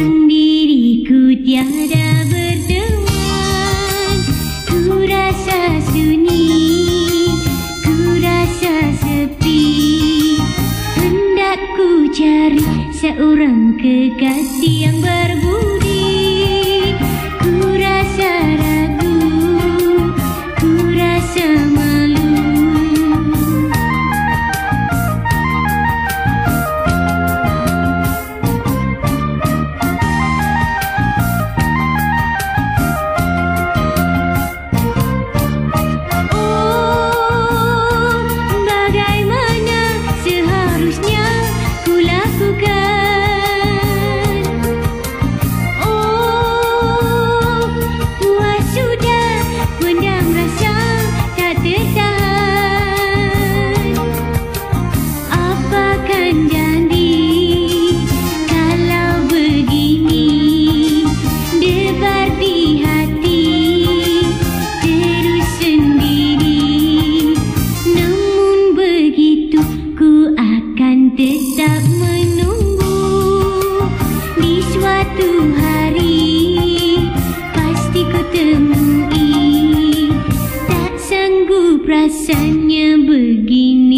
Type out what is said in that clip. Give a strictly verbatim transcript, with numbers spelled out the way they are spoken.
Sendiriku tiada berteman, ku rasa sunyi, ku rasa sepi. Hendak ku cari seorang kekasih yang berbudi. Ku rasa ragu, ku rasa malu. Tetap menunggu di suatu hari, pasti ku temui. Tak sanggup rasanya begini.